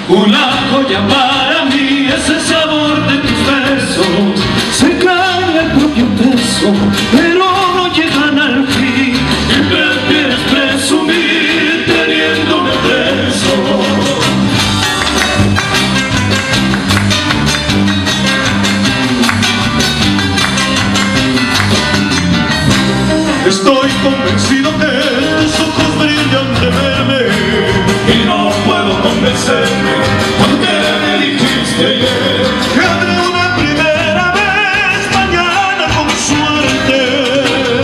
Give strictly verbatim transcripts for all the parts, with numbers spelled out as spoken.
Una joya para mí es el sabor de tus besos. Se cae el propio peso, pero no llegan al fin. Y prefieres presumir teniéndome preso. Estoy convencido que tus ojos brillan de verme y no puedo convencerme porque me dijiste ayer que habrá una primera vez mañana con suerte.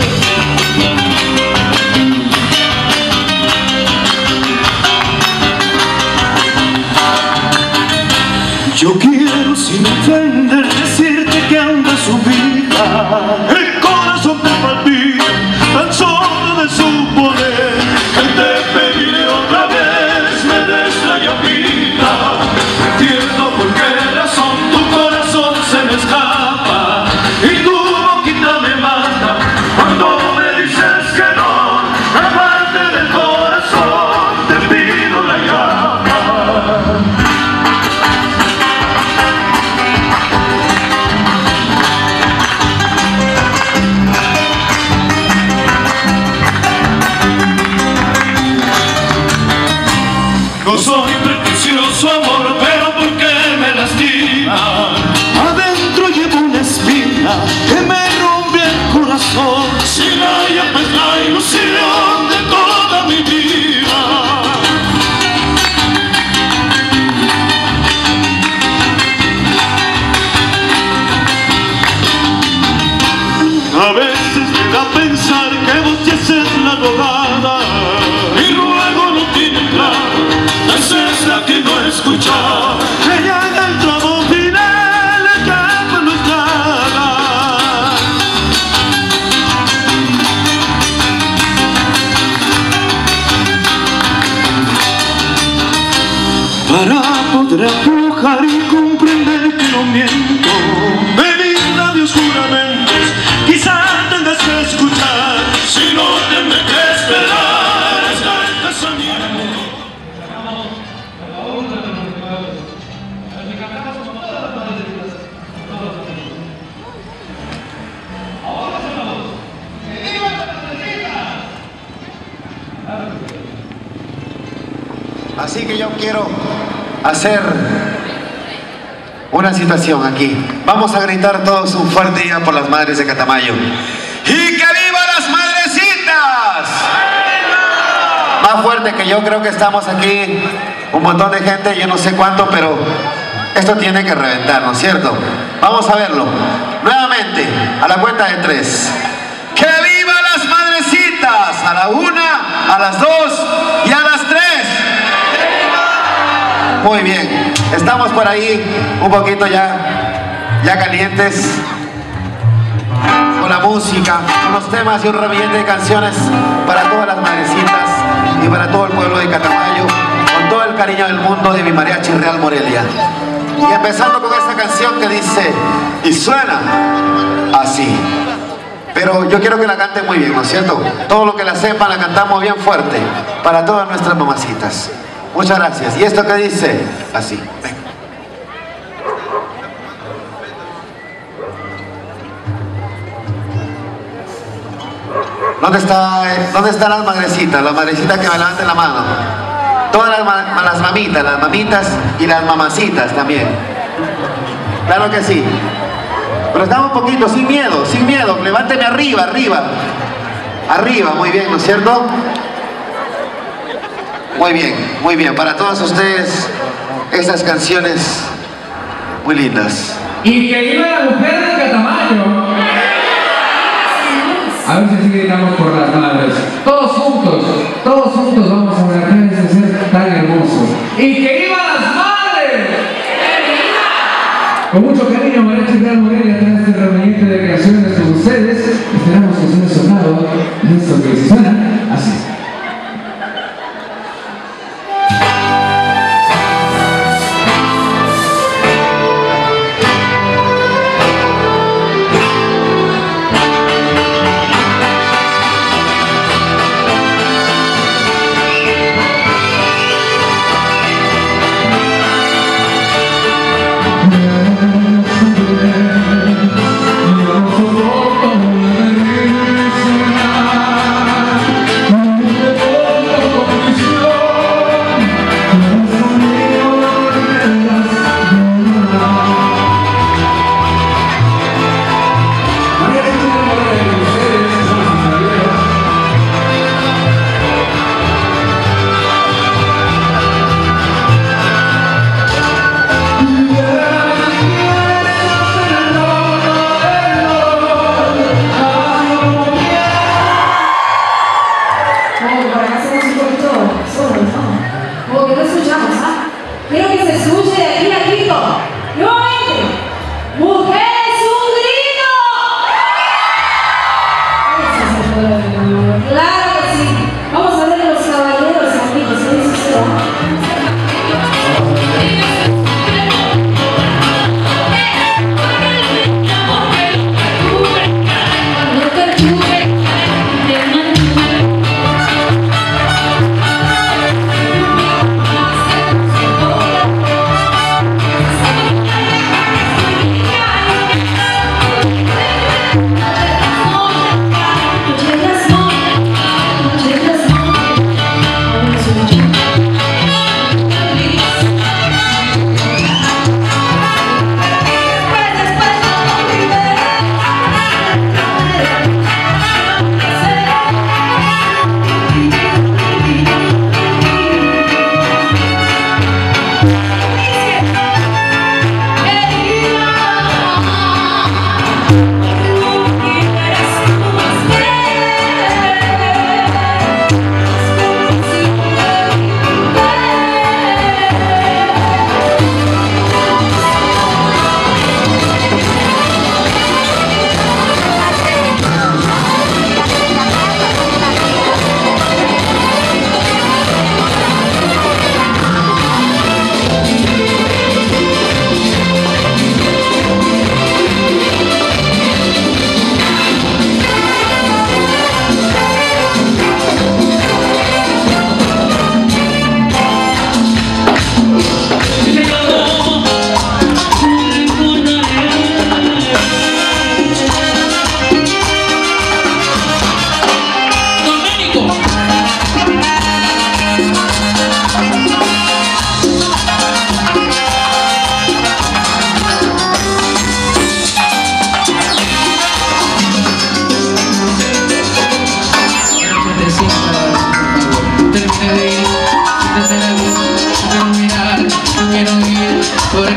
Yo quiero sin ofender decirte que anda su vida, el corazón te palpita tan solo de suponer que te pediré otra vez me des la llamita. Entiendo por qué razón tu corazón se me escapa y tu boquita me mata cuando me dices que no. Aparte del corazón te pido la llama. No soy pretencioso, amor, pero ¿por qué me lastima? Adentro llevo una espina que me rompe el corazón. Si la llama es la ilusión de toda mi vida. A veces me da a pensar que vos ya haces la rodada y luego no tiene claro. Esa es la que no he escuchado, que ya en el tramo final el campo no es nada. Para poder aflojar y comprender que no miento, pedir labios juramentos, quizás tengas que escuchar. Si no tendré que esperar hasta el casamiento. Así que yo quiero hacer una situación aquí. Vamos a gritar todos un fuerte día por las madres de Catamayo. ¡Y que viva las madrecitas! Más fuerte que yo, creo que estamos aquí un montón de gente, yo no sé cuánto, pero esto tiene que reventar, ¿no es cierto? Vamos a verlo. Nuevamente, a la cuenta de tres. ¡Que viva las madrecitas! A la una, a las dos y a las tres. Muy bien, estamos por ahí un poquito ya, ya calientes con la música, con los temas y un ramillete de canciones para todas las madrecitas y para todo el pueblo de Catamayo, con todo el cariño del mundo de mi mariachi Real Morelia. Y empezando con esta canción que dice, y suena así. Pero yo quiero que la canten muy bien, ¿no es cierto? Todo lo que la sepan la cantamos bien fuerte para todas nuestras mamacitas. Muchas gracias. Y esto que dice así. Ven. ¿Dónde está, ¿Dónde están las madrecitas? Las madrecitas que me levanten la mano. Todas las, las mamitas, las mamitas y las mamacitas también. Claro que sí. Pero estamos un poquito, sin miedo, sin miedo. Levánteme arriba, arriba. Arriba, muy bien, ¿no es cierto? Muy bien, muy bien. Para todos ustedes, esas canciones muy lindas. Y que viva la mujer de Catamayo. A ver si así gritamos por las madres. Todos juntos, todos juntos vamos a abrazar este ser tan hermoso. ¡Y que viva las madres! ¡Que viva! Con mucho cariño, Mariachi Real Morelia trae este ramillete de creaciones con ustedes. Esperamos que se haya sonado esto que suena así.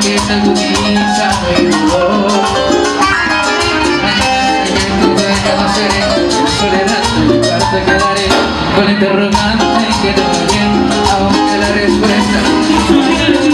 que se agudiza mi dolor. No seré, en soledad de mi parte quedaré con la interrogante que no va bien, aunque la respuesta